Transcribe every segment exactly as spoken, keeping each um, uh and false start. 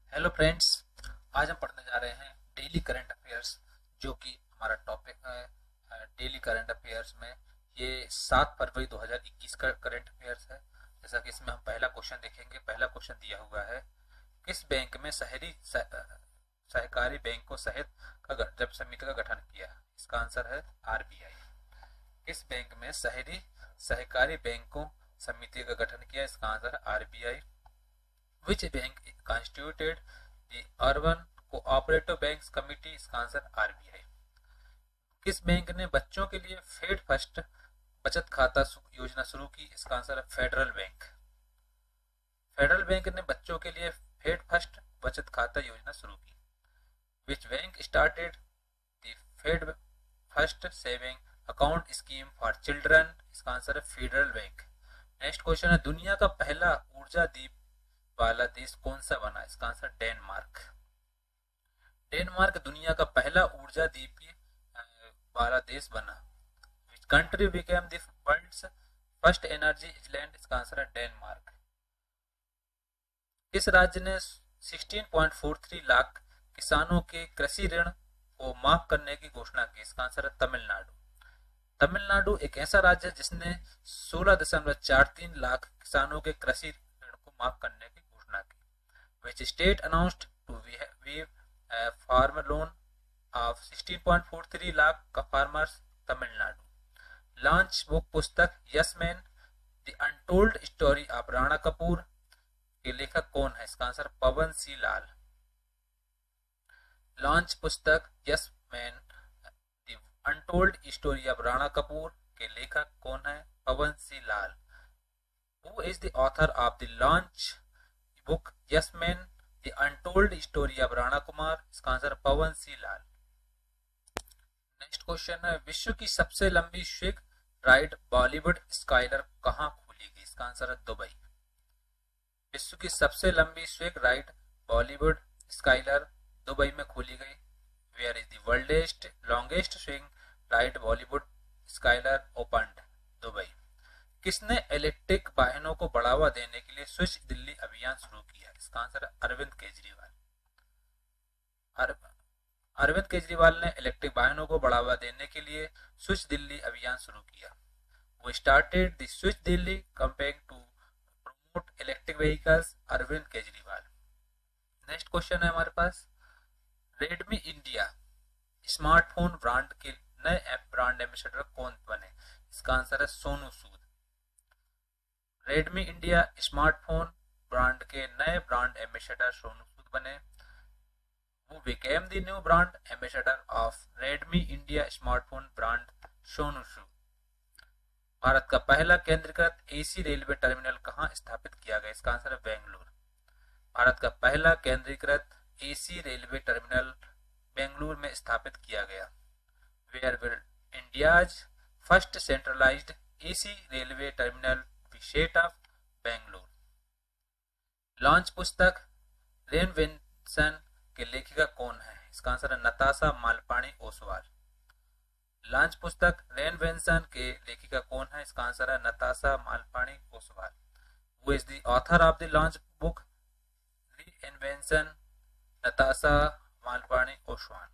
Hello friends. आज हम पढ़ने जा रहे हैं डेली करंट अफेयर्स, जो कि हमारा टॉपिक है डेली करंट अफेयर्स में। ये सात फरवरी दो हज़ार इक्कीस का करंट अफेयर्स है। जैसा कि इसमें हम पहला क्वेश्चन देखेंगे। पहला क्वेश्चन दिया हुआ है, किस बैंक में शहरी सह, सहकारी बैंकों सहित का ग- जब समिति का गठन किया? इसका आंसर है आरबीआई। किस बैंक में शहरी सहकारी बैंकों समिति का गठन किया? इसका आंसर है RBI. Which bank constituted the Urban Cooperative Banks Committee? इसका आंसर आरबीआई। किस बैंक ने बच्चों के लिए फेड फर्स्ट बचत खाता योजना शुरू की? इसका आंसर है फेडरल बैंक। फेडरल बैंक ने बच्चों के लिए फेड फर्स्ट बचत खाता योजना शुरू की। Which bank started the Fed first saving account scheme for children? इसका आंसर है फेडरल बैंक। नेक्स्ट क्वेश्चन है, दुनिया का पहला ऊर्जा दीप वाला देश कौन सा बना? इसका आंसर डेनमार्क। डेनमार्क दुनिया का पहला ऊर्जा दीपीय वाला देश बना। Which country became the world's first energy island? इसका आंसर है डेनमार्क। किस राज्य ने सोलह पॉइंट चार तीन लाख किसानों के कृषि ऋण को माफ करने की घोषणा की? इसका आंसर है तमिलनाडु। तमिलनाडु एक ऐसा राज्य है जिसने सोलह दशमलव चार तीन लाख किसानों के कृषि ऋण को माफ करने की घोषणा की। Which state announced to waive a farm loan of सोलह पॉइंट चार तीन लाख का फार्मर्स? तमिलनाडु। लॉन्च बुक पुस्तक yes man the untold story of Rana Kapoor के लेखक कौन है? इसका answer Pawan C Lal. Launch पुस्तक yes man the untold story of Rana Kapoor के लेखक कौन है? Pawan C Lal. Who is the author of the launch book yes man the untold story of Rana Kumar? इसका answer Pawan C Lal. Next question है, विश्व की सबसे लंबी स्विग राइड बॉलीवुड स्काइलर कहाँ खोली गई? इसका आंसर है दुबई। विश्व की सबसे लंबी swing ride Bollywood skyler Dubai में खोली गई। Where is the worldest longest swing ride Bollywood skyler opened? Dubai. किसने इलेक्ट्रिक वाहनों को बढ़ावा देने के लिए स्विच दिल्ली अभियान शुरू किया? इसका आंसर है अरविंद केजरीवाल। अरविंद केजरीवाल ने इलेक्ट्रिक वाहनों को बढ़ावा देने के लिए स्विच दिल्ली अभियान शुरू किया। Who started the switch Delhi campaign to promote electric vehicles, Arvind Kejriwal. Next question है हमारे पास, रेडमी इंडिया स्मार्टफोन ब्रांड के नए ऐप ब्रांड एम्बेसडर कौन बने? इसका आंसर है Sonu Sood. Redmi India smartphone brand के नए ब्रांड एम्बेसडर सोनू सूद बने। Who became the new brand ambassador of Redmi India smartphone brand Sonu Sood. Bharat का पहला केंद्रीकृत एसी रेलवे टर्मिनल कहाँ स्थापित किया गया? इसका आंसर है बेंगलुरु। भारत का पहला केंद्रीकृत एसी रेलवे टर्मिनल बेंगलुरु में स्थापित किया गया। Where will India's first centralised AC railway terminal set of Bengaluru. Launch पुस्तक रेनवेंशन के लेखिका कौन है? इसका आंसर है नताशा मालपानी ओसवाल। लॉन्च पुस्तक रेनवेंशन के लेखिका कौन है? इसका आंसर है Natasha Malpani Oswal. Who is the author of the launch book Reinvention? Natasha Malpani Oswal.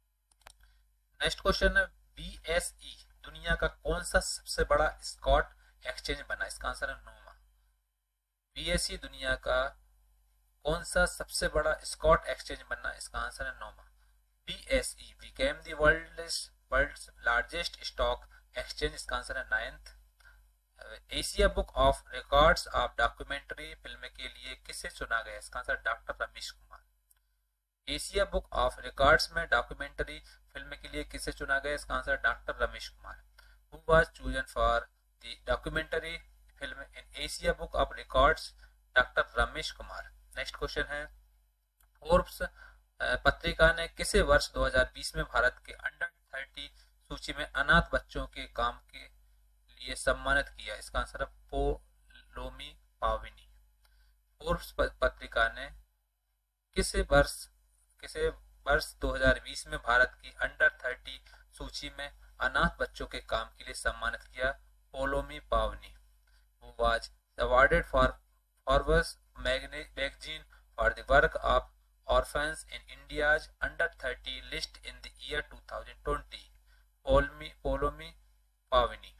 Next question है, बीएसई दुनिया का कौन सा सबसे बड़ा स्टॉक एक्सचेंज बना? इसका आंसर है नोमा। बीएसई दुनिया का कौन सा सबसे बड़ा स्टॉक एक्सचेंज बना? इसका आंसर है नोमा। BSE became the world's world's largest stock exchange? इसका आंसर है ninth. Asia Book of Records of documentary film के लिए किसे चुना गया? इसका answer doctor Ramesh Kumar. Asia Book of Records में डॉक्यूमेंट्री फिल्म के लिए किसे चुना गया? इसका answer doctor Ramesh Kumar. Who was chosen for the documentary film in Asia Book of Records? Doctor Ramesh Kumar. Next question है, फोर्ब्स पत्रिका ने किसे वर्ष दो हज़ार बीस में भारत के अंडर तीस सूची में अनाथ बच्चों के काम के लिए सम्मानित किया? इसका आंसर है पोलोमी पाविनी। फोर्ब्स पत्रिका ने किसे वर्ष किसे वर्ष दो हज़ार बीस में भारत की अंडर तीस सूची में अनाथ बच्चों के काम के लिए सम्मानित किया? Polomi Pavani. Who was awarded for Forbes magazine for the work of orphans in India's under thirty list in the year two thousand twenty? Polmi Polomi Pavini.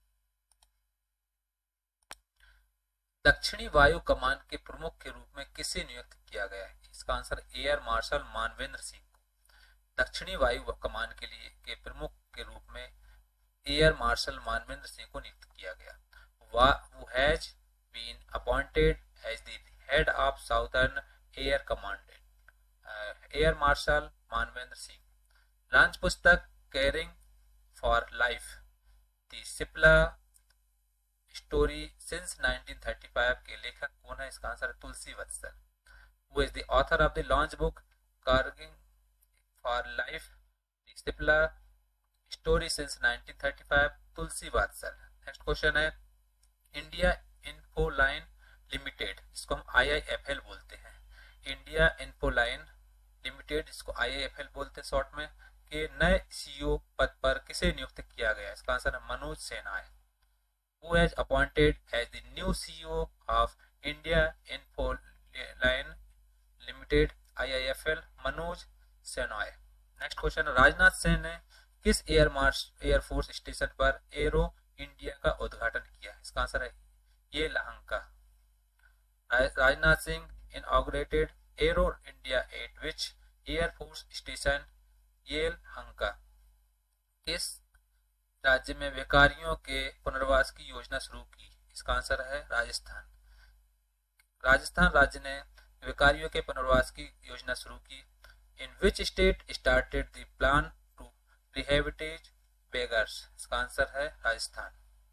दक्षिणी वायु कमान के प्रमुख के रूप में किसे नियुक्त किया गया है? इसका answer air marshal Manvendra Singh को दक्षिणी वायु कमान के लिए के प्रमुख के रूप में एयर मार्शल मानवेंद्र सिंह को नियुक्त किया गया। Who has been appointed as the head of Southern Air Command? Air marshal Manvendra Singh. Launch पुस्तक caring for life the Cipla story since nineteen thirty five के लेखक कौन है? इसका answer Tulsi Vatsal. Who is the author of the launch book Caring for Life the Sipla Story since nineteen thirty five? Tulsi Vatsal. Next question है India Infoline Limited, इसको हम आई I F L बोलते हैं। इंडिया इन्फोलाइन लिमिटेड, इसको आई आई एफ एल बोलते हैं short में, के नए सीईओ पद पर किसे नियुक्त किया गया? इसका आंसर है मनोज सिन्हा है। Who has appointed as the new C E O of India Infoline Limited I I F L? Manoj Sinha. Next question, Rajnath Singh ने किस एयर मार्श एयरफोर्स स्टेशन पर एरो इंडिया का उद्घाटन किया? इसका आंसर है ये लहंका। Rajnath Singh inaugurated Aero India at which air force station Yelahanka. किस राज्य में बेकारियों के पुनर्वास की योजना शुरू की? इसका आंसर है राजस्थान। राजस्थान राज्य ने बेकारियों के पुनर्वास की योजना शुरू की। In which state started the plan to rehabilitate beggars? इसका आंसर है राजस्थान।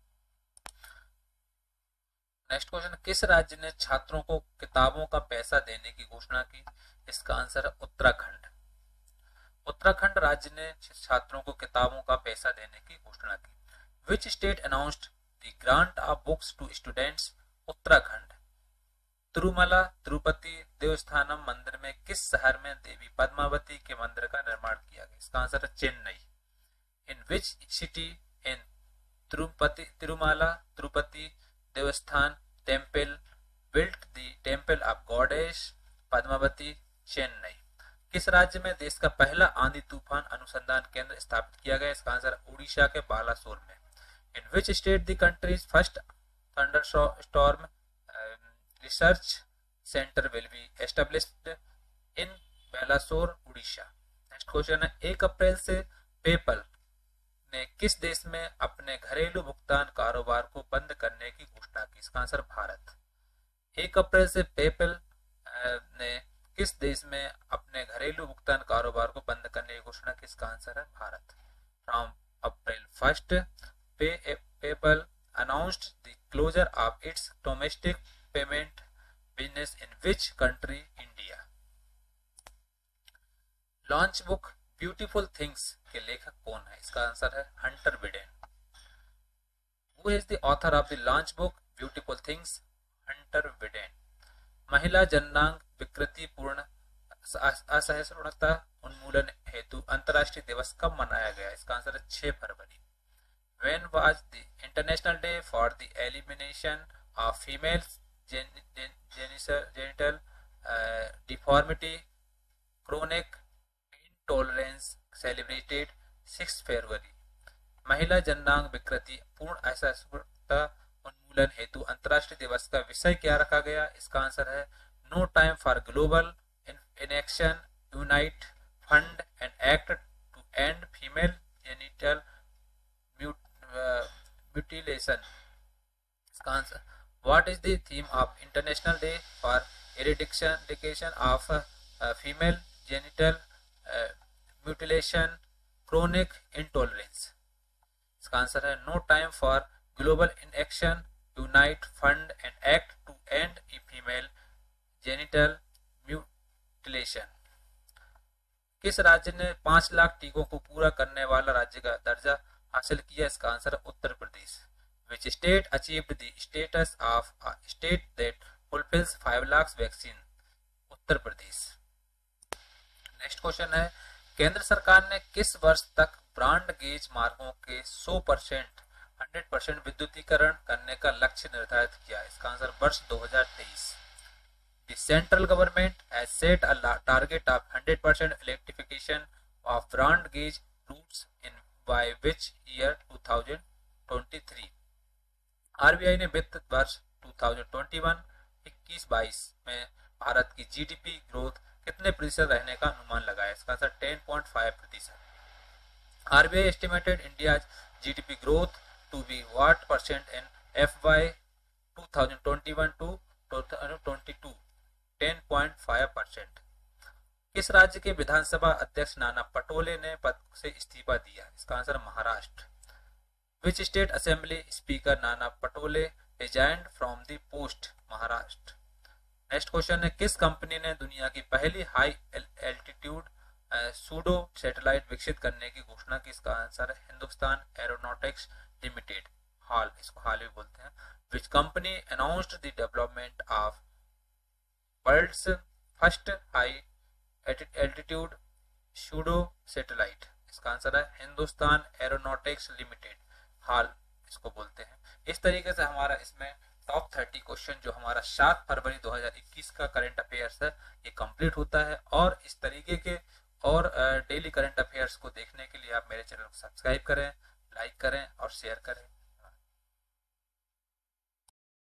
नेक्स्ट क्वेश्चन, किस राज्य ने छात्रों को किताबों का पैसा देने की घोषणा की? इसका आंसर है उत्तराखंड। उत्तराखंड राज्य ने छात्रों को किताबों का पैसा देने की घोषणा की। Which state announced the grant of books to students? Uttarakhand. Tirumala Tirupati Devasthanam मंदिर में किस शहर में देवी पद्मावती के मंदिर का निर्माण किया गया? इसका आंसर है Chennai. In which city in Tirupati Tirumala Tirupati Devasthan temple built the temple of goddess Padmavati? Chennai. किस राज्य में देश का पहला आंधी तूफान अनुसंधान केंद्र स्थापित किया गया? इसका आंसर उड़ीसा के बालासोर में। In which state the countries first thunderstorm research centre will be established? In Balasore Odisha. Next question है, एक अप्रैल से पेपल ने किस देश में अपने घरेलू भुगतान कारोबार को बंद करने की घोषणा की? इसका आंसर भारत। एक अप्रैल से पेपल ने किस देश में अपने घरेलू भुगतान कारोबार को बंद करने की घोषणा की? इसका आंसर है Bharat. From April first pay PayPal announced the closure of its domestic payment business in which country? India. Launch book beautiful things के लेखक कौन है? इसका आंसर है Hunter Biden. Who is the author of the launch book Beautiful Things? Hunter Biden. महिला जननांग विकृतिपूर्ण असहिष्णुता उन्मूलन हेतु अंतर्राष्ट्रीय दिवस कब मनाया गया? इसका आंसर है छह फरवरी। When was the International Day for the Elimination of Female Genital uh, Deformity Chronic Intolerance celebrated six February? महिला जननांग विकृति पूर्ण असहिष्णुता उन्मूलन हेतु अंतर्राष्ट्रीय दिवस का विषय क्या रखा गया? इसका आंसर है no time for global inaction unite fund and act to end female genital mutilation. इसका answer, what is the theme of international day for eradication of female genital mutilation chronic intolerance? इसका answer है no time for global inaction unite fund and act to end female genital mutilation. किस राज्य ने पांच लाख टीकों को पूरा करने वाला राज्य का दर्जा हासिल किया? इसका आंसर है Uttar Pradesh. Which state achieved the status of a state that fulfils five lakh vaccine? Uttar Pradesh. Next question है, केंद्र सरकार ने किस वर्ष तक ब्रॉड गेज मार्गों के सौ परसेंट हंड्रेड परसेंट विद्युतीकरण करने का लक्ष्य निर्धारित किया? इसका आंसर वर्ष दो हज़ार तेईस। The central government has set a la- target of one hundred percent electrification of brand gauge routes in by which year two thousand twenty-three. RBI ने वित्त वर्ष दो हज़ार इक्कीस इक्कीस बाईस में भारत की जीडीपी ग्रोथ कितने प्रतिशत रहने का अनुमान लगाया? इसका आंसर दस पॉइंट पाँच प्रतिशत। RBI estimated India's GDP growth to be what percent in FY two thousand twenty one to two thousand twenty two? दस पॉइंट पाँच परसेंट। किस राज्य के विधानसभा अध्यक्ष नाना पटोले ने पद से इस्तीफा दिया? इसका answer Maharashtra. Which state assembly speaker Nana Patole resigned from the post? Maharashtra. Next question है, किस कंपनी ने दुनिया की पहली हाई एल्टीट्यूड सूडो सैटेलाइट विकसित करने की घोषणा की? इसका आंसर है हिंदुस्तान एरोनॉटिक्स लिमिटेड, हाल, इसको हाल भी बोलते हैं। Which company announced the development of world's first high altitude pseudo satellite? इसका आंसर है हिंदुस्तान एरोनॉटिक्स लिमिटेड, हाल इसको बोलते हैं। इस तरीके से हमारा इसमें टॉप तीस क्वेश्चन जो हमारा सात फरवरी दो हज़ार इक्कीस का करंट अफेयर्स है ये कंप्लीट होता है। और इस तरीके के और डेली करंट अफेयर्स को देखने के लिए आप मेरे चैनल को सब्सक्राइब करें, लाइक करें और शेयर करें।